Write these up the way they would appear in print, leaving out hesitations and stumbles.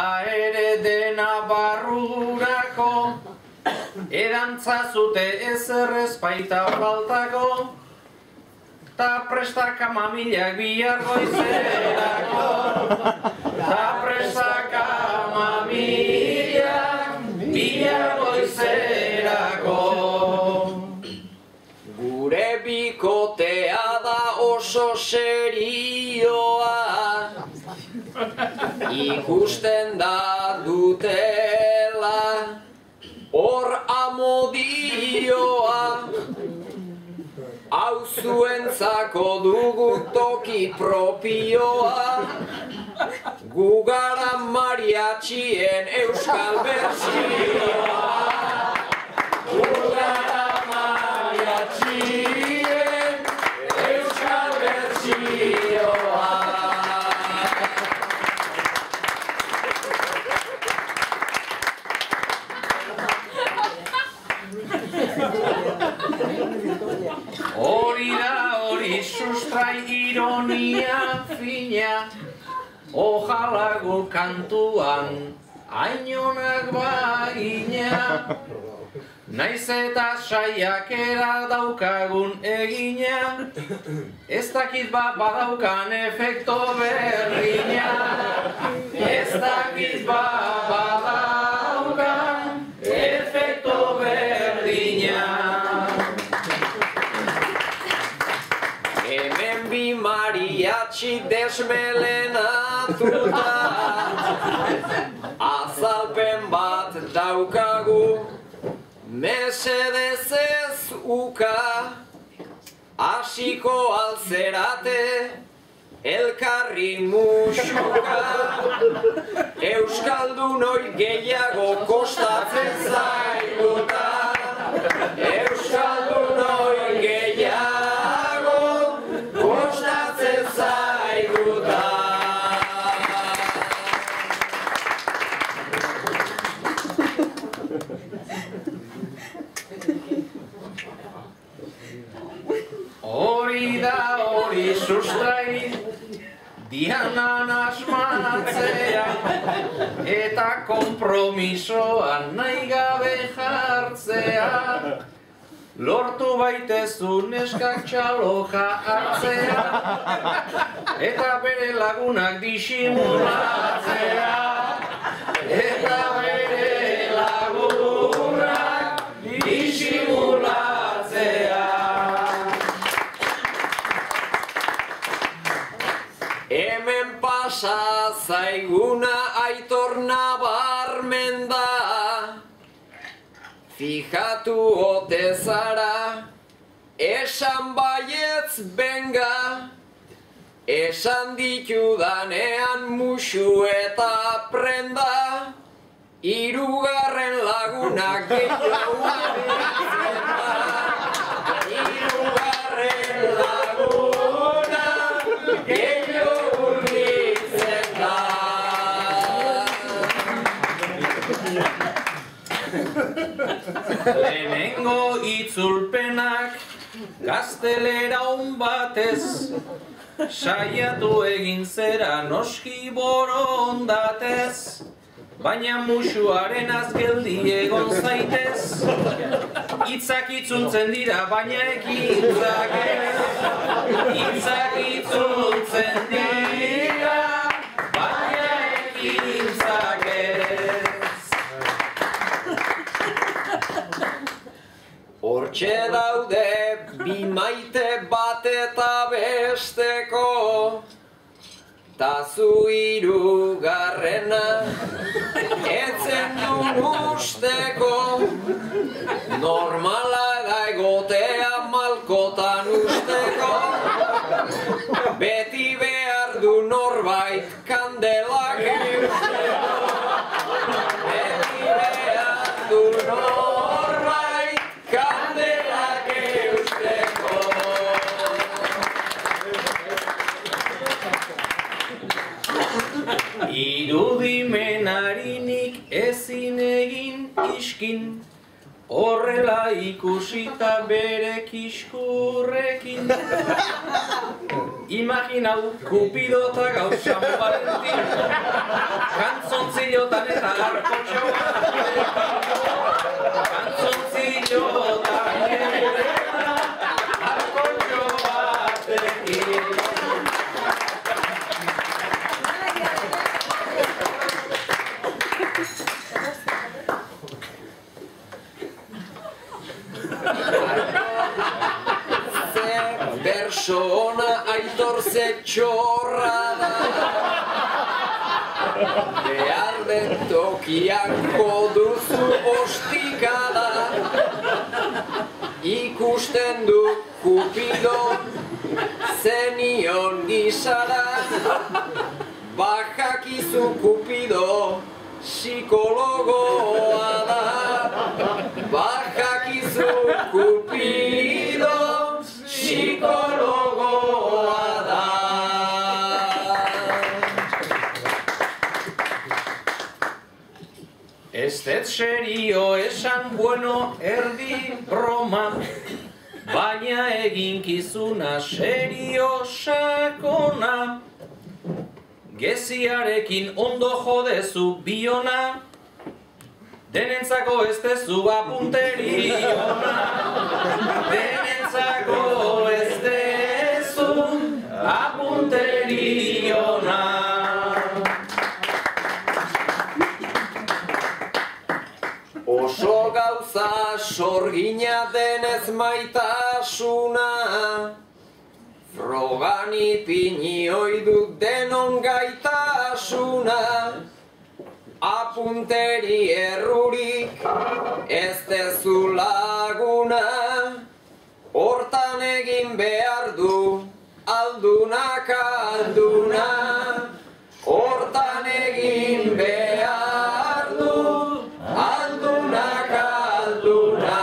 Ere dena barrurako, erantzazute ezer ez baita faltako, ta prestaka mamilak bihar goizerako, ta prestaka mamilak bihar goizerako. Gure bikotea da oso serioa, ikusten da dutela hor amodioa. Hau zuentzako dugu toki propioa, gu gara mariatxien euskal bertsioa. Gu gara mariatxien euskal bertsioa. Hori da hori sustrai ironia fina, ojala gu kantuan ainonak bagina. Naiz eta saiakera daukagun egina, ez dakit badaukan efekto berrina. Ez dakit badaukan efekto berdina. Hemen bi mariatxi desmelenatuta, azalpen bat daukagu, mesedez ez uka, hasiko alzerate elkarri musuka. Euskaldunoi gehiago kostatzen zaiguta, euskaldunoi gehiago kostatzen zaiguta. Hori da hori sustrai, dianan asmatzea, eta konpromisoan nahi gabe jartzea. Lortu baitezu neskak txaloja hartzea, eta bere lagunak disimulatzea. Eta bere lagunak disimulatzea. Hemen pasa zaiguna Aitor nabarmen da, fijatu ote zara, esan baietz benga, esan ditudanean musu eta prenda, hirugarren lagunak gehiago urbiltzen da. Hirugarren lagunak gehiago urbiltzen da. Lehenengo itzulpenak gaztelera on batez, saiatu egin zera noski borondatez, baina musuaren azgeldi egon zaitez. Hitzak itzultzen dira, baina ekintzak ez. Hitzak itzultzen dira, baina ekintzak ez. Hortxe daude bi maite bat eta besteko, ta zu hirugarrena etzen dun usteko. Normala da egotea malkotan usteko, beti behar du norbait kandelak eusteko. Beti behar du norbait kandelak eusteko. Irudimenarinik ezin egin iskin, horrela ikusita bere kiskurrekin. Imaginau Kupido eta gaur San Valentin, kantzontzilotan eta arkotxoa, kantzontzilotan eta arkotxoa batekin. Berso ona Aitor zetxorra da, behar den tokiako duzu ostikada, ikusten du Kupido zenion gizara, bajakizu Kupido psikologoa da, bajakizu Kupido psikologoa da. Ez dut serio esan bueno erdi broma, baina eginkizuna serio sakona. Geziarekin ondo jodezu biona, denentzako ez dezu apunteriona. Denentzako ez dezu apunteriona. Oso gauza sorgina denez maitasuna, frogan ipini oiduk denon gaitasuna, apunteri errurik ez dezu laguna, hortan egin behar du aldunak alduna, hortan egin behar du aldunak alduna.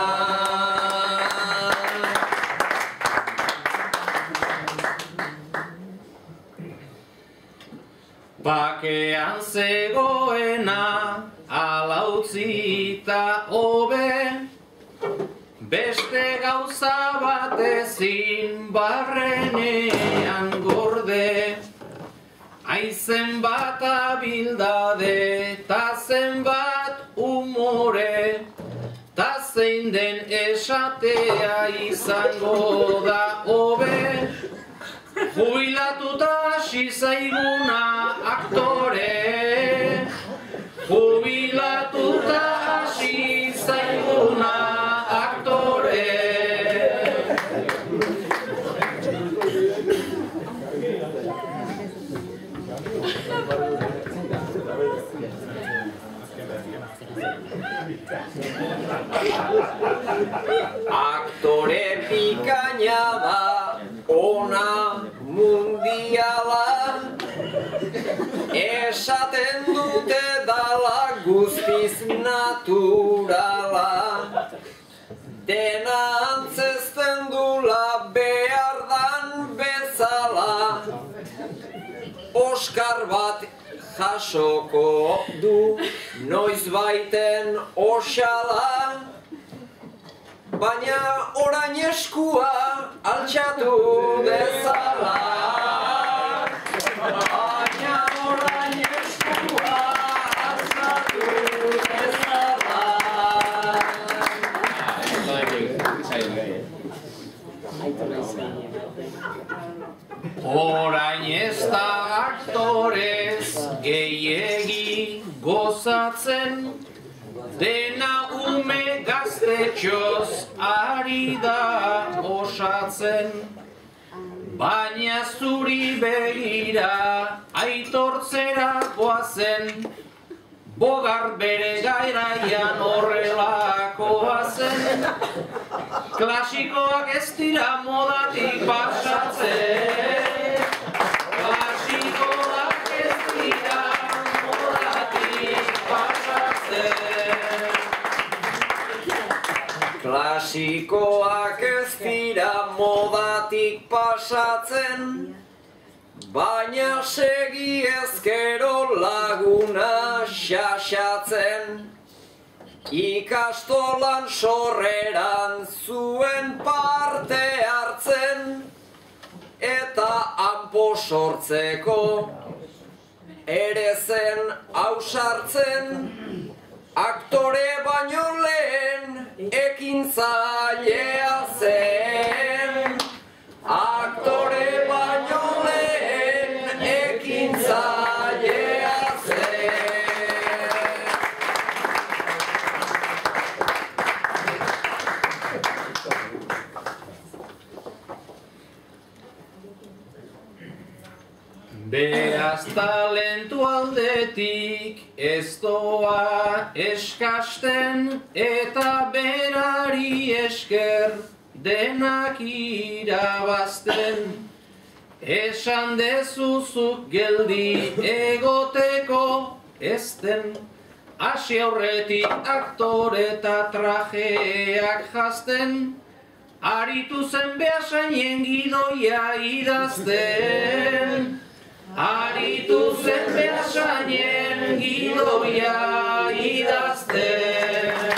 Bakean zegoena ala utzita hobe, beste gauza bat ezin barrenean gorde. Aizen bat abildade, ta zenbat umore, ta zein den esatea izango da hobe. Jubilatuta hasi zaiguna aktore, jubilatuta hasi zaiguna aktore. Aktore pikaina da, ona mundiala, esaten dute dala guztiz naturala, dena antzezten dula behar dan bezala, Oskar bat jasoko du noizbaiten oxala, baina orain eskua altxatu dezala. Baina orain eskua altxatu dezala. Orain ez da aktorez gehiegi gozatzen, dena ume gaztetxoz ari da osatzen, baina zuri begira aitortzera goazen, Bogart bere gairaian horrelakoa zen, klasikoak ez dira modatik pasatzen, klasikoak ez dira modatik pasatzen. Klasikoak ez dira modatik pasatzen, baina segi ezkero laguna xaxatzen, ikastolan sorreran zuen parte hartzen, eta hanpo sortzeko. Ere zen ausartzen, aktore baino lehen ekintzailea zen. Aktore baino lehen ekintzailea zen. Beraz talentu aldetik ez doa eskasten eta berari esker denak irabazten. Esan dezuzuk geldi egoteko ezten, hasi aurretik aktore eta trajeak jazten, aritu zen Beasainen gidoia idazten. Aritu zen Beasainen gidoia idazten.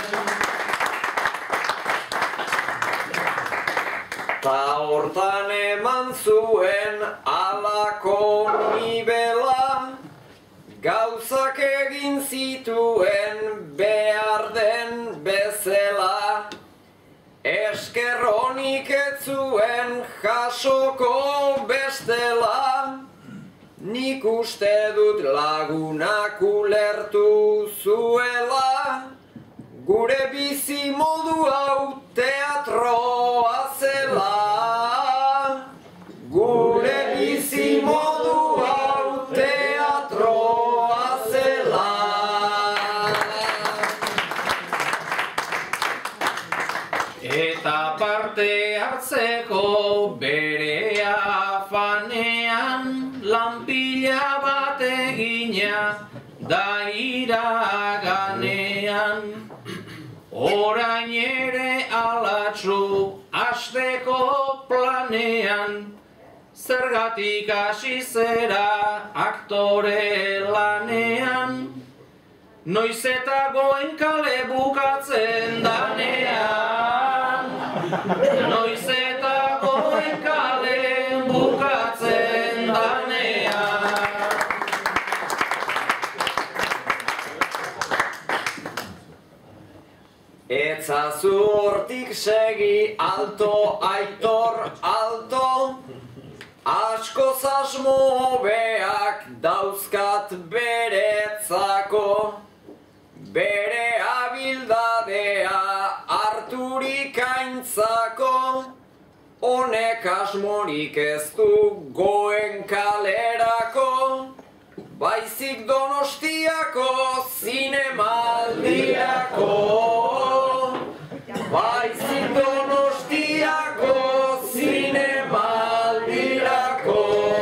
Ta hortan eman zuen alako nibela, gauzak egin zituen behar den bezala. Esker honik ez zuen jasoko bestela, nik uste dut lagunak ulertu zuela, gure bizi modu hau teatroa zela. Gure bizi modu hau teatroa zela. Eta parte hartzeko bere afanean, lanpila bat egina da iraganean. Orain ere alatsu hasteko planean, zergatik hasi zera aktore lanean. Noiz eta Goenkale bukatzen danean. Noiz eta Goenkale bukatzen danean. Etzazu hortik segi alto, Aitor, alto. Askoz asmo hobeak dauzkat beretzako. Bere abildadea harturik aintzako. Honek asmorik ez du Goenkalerako, baizik Donostiako zinemaldirako. Baizik Donostiako zinemaldirako.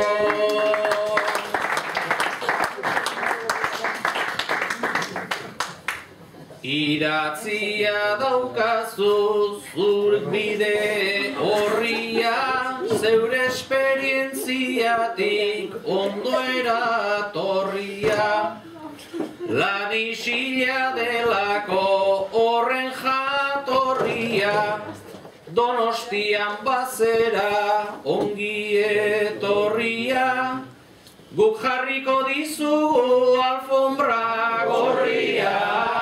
Iratzia daukazu zurbide horria, zeure esperientziatik ondo eratorria. Lan isila delako horren jatorria, Donostian bazera ongi etorria. Guk jarriko dizugu alfombra gorria.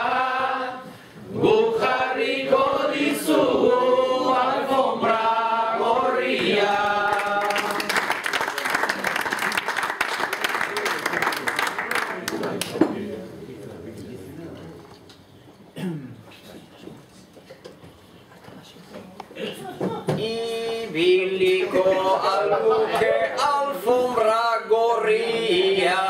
Guk jarriko dizugu alfombra gorria. Ibiliko albuke alfombra gorria.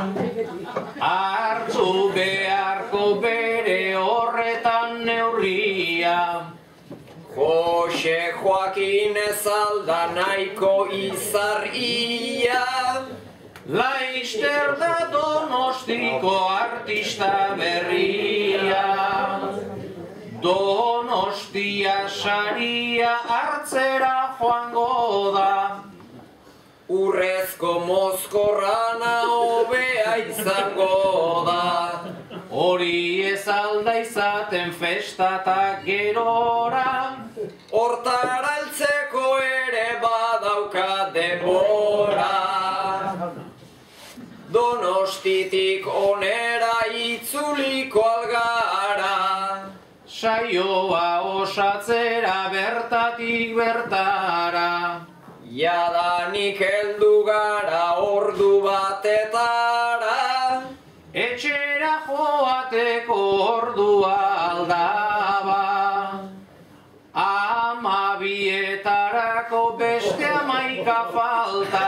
Hartu beharko bere horretan neurria. Jose Joakin ez alda nahiko izarria. Laister da Donostiko artista berria. Donostia saria hartzera joango da. Urrezko mozkorrana hobea izango da. Hori ez alda izaten festa eta gerora. Hortara heltzeko ere badauka denbora. Donostitik onera itzuliko algara. Saioa osatzera bertatik bertara. Jadanik heldu gara ordu batetara. Etxera joateko ordua aldaba. 12etarako beste 11 falta.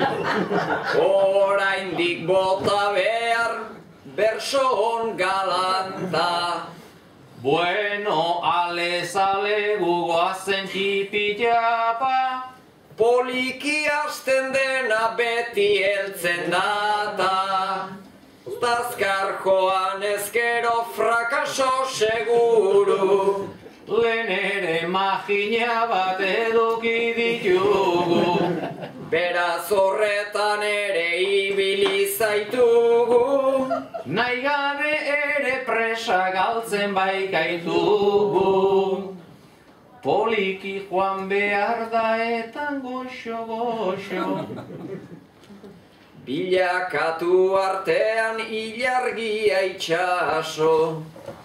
Oraindik bota behar berson galanta. Bueno, alezale gugoazen tipillapa. Poliki hasten dena beti heltzen data. Tazkar joan ezkero frakaso seguru. Lehen ere magina bat eduki ditugu. Beraz horretan ere ibili zaitugu. Nahi gabe ere presa galtzen baikaitugu. Poliki joan behar da eta goxo-goxo. Bilakatu artean ilargia itxaso.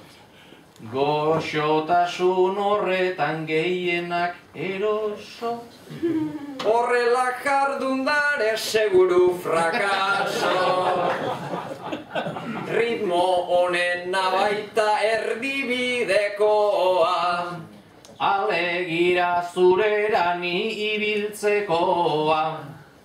Goxotasun horretan gehienak eroso. Horrela jardundare seguru frakaso. Ritmo honen nabaita erdibidekoa. Alegira zurera ni ibiltzekoa.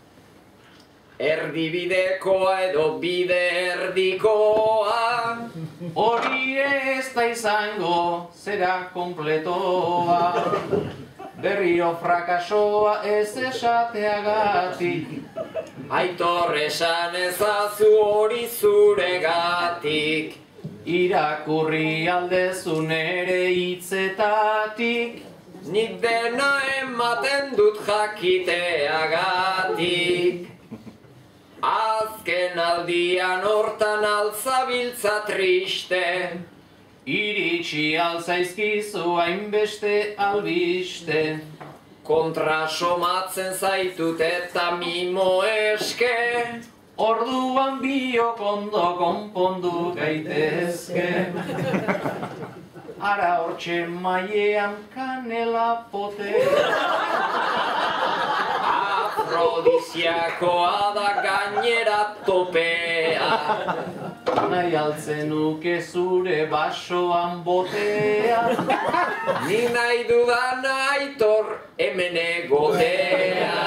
Erdibidekoa edo bide erdikoa. Hori ez da izango zera kompletoa. Berriro frakasoa ez esateagatik. Aitor esan ezazu hori zuregatik. Irakurri aldezun ere hitzetatik. Nik dena ematen dut jakiteagatik. Azken aldian hortan altzabiltza triste. Iritsi alzaizkizu hainbeste albiste. Kontra somatzen zaitut eta mimo eske. Orduan biok ondo konpondu gaitezke. Ara hortxe mailean kanela potea. Afrodiziakoa da gainera topea. Nahi altzen nuke zure basoan botea. Ni nahi dudan Aitor hemen egotea.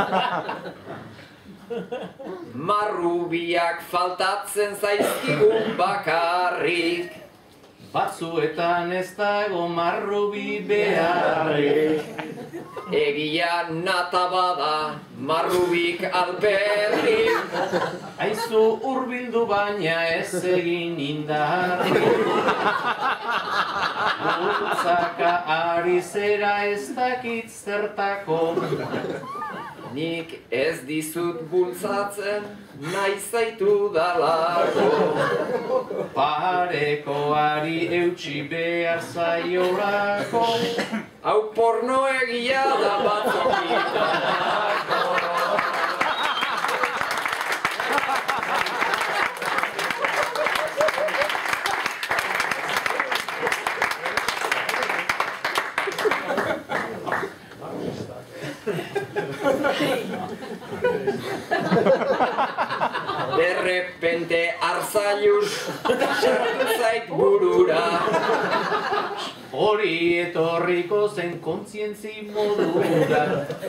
Marrubiak faltatzen zaizkigun bakarrik. Batzuetan ez dago marrubi beharrik. Egia nata bada marrubik alperrik. Aizu hurbildu baina ez egin indarrik. Bultzaka ari zera ez dakit zertako. Nik ez dizut bultzatzen nahi zaitu dalako. Parekoari eutxi behar zaiolako. Hau porno egia da batzokitanako. Derrepente arzailuz sartu zait burura. Hori etorriko zen kontzientzi modura.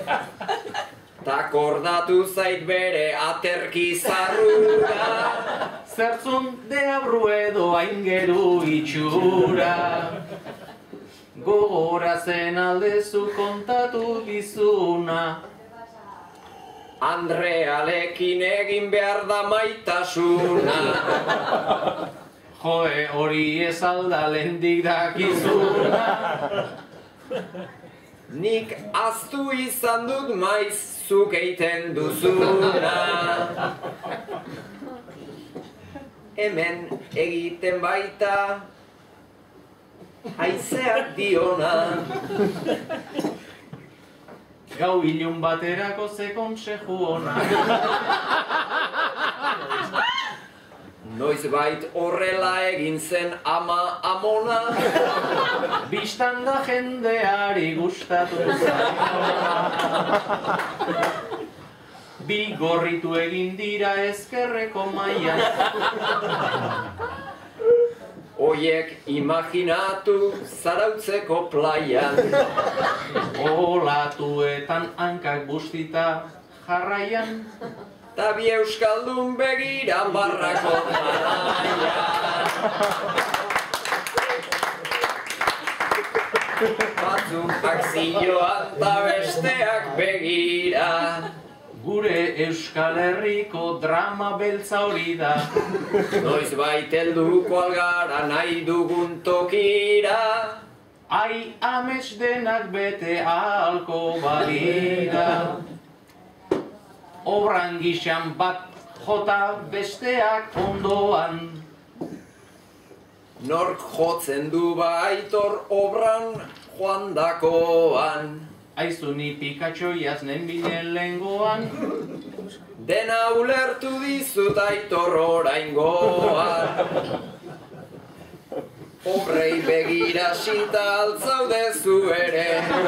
Takordatu zait bere aterki zarrura. Zertzun deabru edo aingeru itxura. Gogorazen aldezu kontatu dizuna. Andrealekin egin behar da maitasuna. Joe, hori ez alda lehendik dakizuna. Nik ahaztu izan dut maiz zuk eiten duzuna. Hemen egiten baita haizeak diona. Gau ilun baterako ze konseju ona. Noizbait horrela egin zen ama amona. Bistan da jendeari gustatu zaiona. Bi gorritu egin dira ezkerreko mailan. Oiek imaginatu Zarautzeko plaian. Olatuetan hankak bustita jarraian. Ta bi euskaldun begira barrako garaian. Batzuk akzioan ta besteak begira. Gure Euskal Herriko drama beltza hori da. Noizbait helduko algara nahi dugun tokira. Ai, amets denak bete ahalko balira. Obran gixan bat jota besteak ondoan. Nork jotzen du Aitor obran joandakoan. Aizu ni pikatxoiaz nenbilen lengoan. Dena ulertu dizut Aitor oraingoan. Obrei begira sita altzaudezu ere.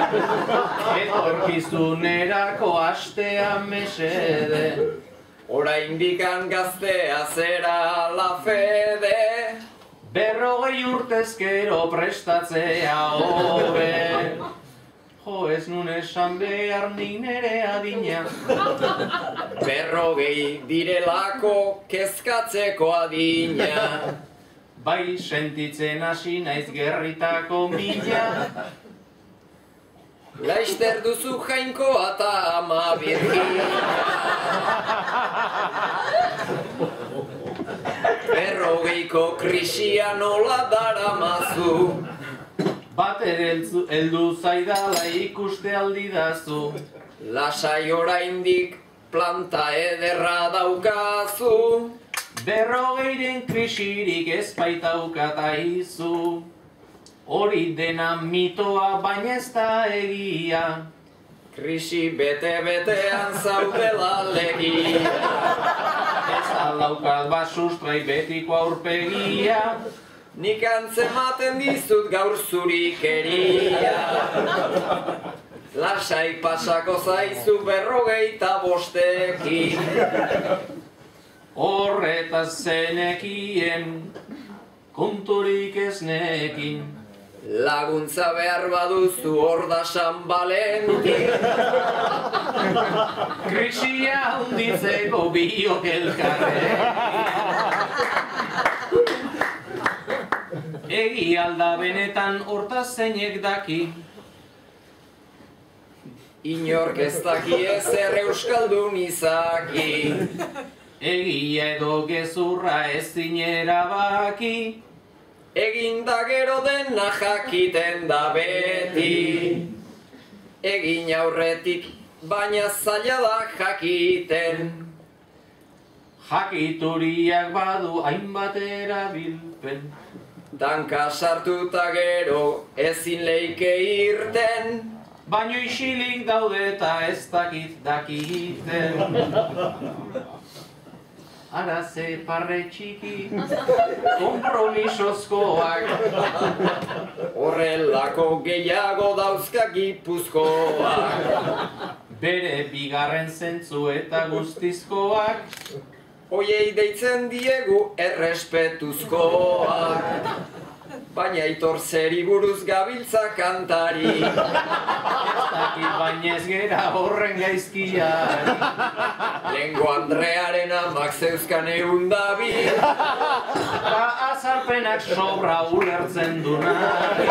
Etorkizunerako astea mesede. Oraindikan gaztea zera la fede. 40 urtezkero prestatzea hobe. Jo, ez nun esan behar ni nere adina. 40 direlako kezkatzeko adina. Bai sentitzen hasi naiz gerritako mina. Laizter duzu jainkoa eta ama birgina. 40ko krisia nola daramazu. Bater heldu zaidala ikuste aldidazu. Lasai oraindik planta ederra daukazu. 40 krisirik ez baitaukata izu. Hori dena mitoa baina ez da egia. Krisi bete-betean zaudela legia. Ez alaukat bat sustrai betiko aurpegia. Nik antzematen dizut gaur zurikeria. Lasai pasako zaizu 45ekin. Horretaz zenekien, konturik ez nekin. Laguntza behar baduzu hor da San Valentin. Krisia hunditzeko biok elkarrekin. Egi alda benetan hortaz zeinek daki. Inork ez daki ezer euskaldun izaki. Egia edo gezurra ez zinera baki. Egin da gero dena jakiten da beti. Egin aurretik baina zaila da jakiten. Jakituriak badu hainbat erabilpen. Danka sartuta gero ezin leike irten. Baino isilik daude eta ez dakiten. Ara ze parre txiki, kompromisozkoak. Horrelako gehiago dauzka Gipuzkoak. Bere bigarren zentzu eta guztizkoak. Oiei deitzen diegu errespetuzkoak. Baina Aitor zeri buruz gabiltza kantari. Ez dakit baina ez gera horren gaizkiari. Lengo Andrearen amak zeuzkan eundabi. Ta azalpenak sobra ulertzen du nahi.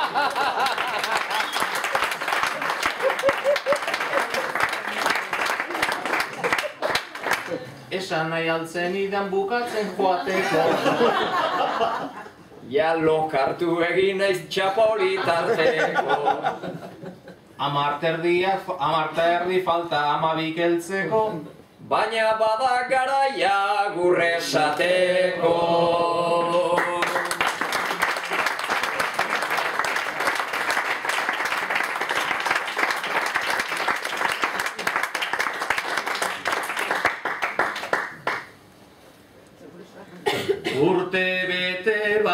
Esan nahi altzen idan bukatzen joateko. Ja lokartu egin naiz txapori tarteko. Amarterdi falta 12 heltzeko. Baina bada garaia gure esateko.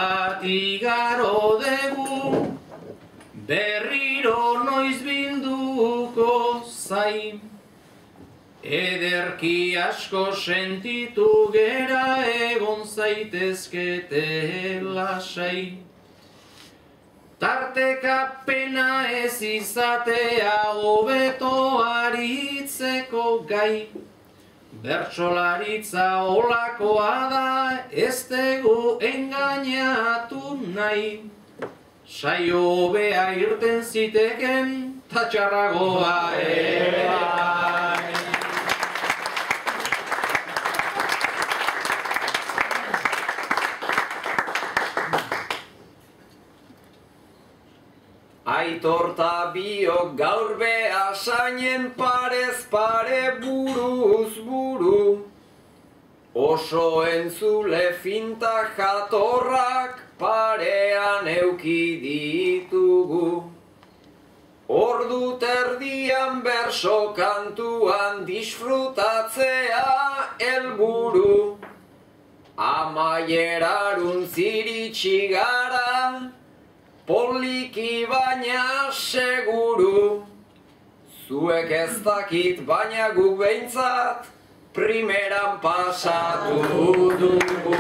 bat igaro dugu, berriro noiz bilduko zain. Ederki asko sentitu gera egon zaitezkete lasai. Tarteka pena ez izatea hobeto aritzeko gai. Bertsolaritza olakoa da ez dugu engainatu nahi. Saio hobea irten ziteken ta txarragoa ere bai. Aitor ta biok gaur behasainen parez pare buruz buru. Oso entzule finta jatorrak parean euki ditugu. Ordu terdian berso kantuan disfrutatzea helburu. Amaierarun ziritsi gara, poliki baina seguru. Zuek ez dakit baina guk behintzat primeran pasatu dugu.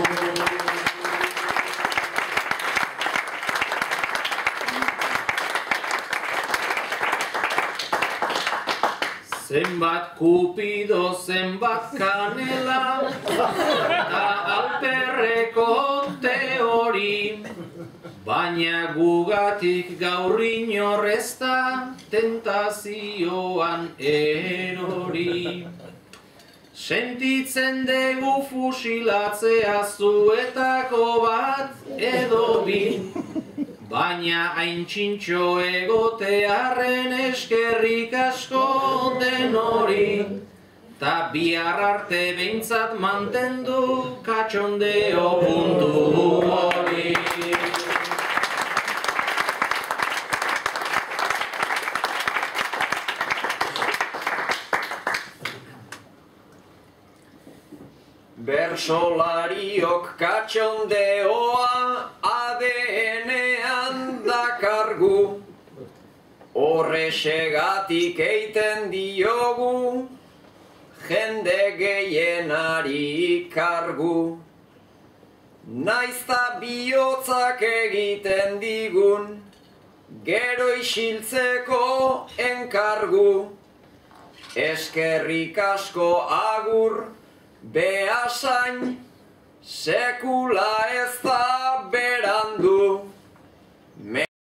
Zenbat kupido, zenbat kanela, eta alperreko teori. Baina gugatik gaur inor ez da tentazioan erori. Sentitzen dugu fusilatzea zuetako bat edo bi. Baina hain txintxo egotearren eskerrik asko denori. Ta bihar arte behintzat mantendu katxondeo puntu hori. Bersolariok katxondeoa ADN-ean dakargu. Horrexegatik eiten diogu jende gehienari kargu. Naizta bihotzak egiten digun gero isiltzeko enkargu. Eskerrik asko agur behasain, sekula ez da bera.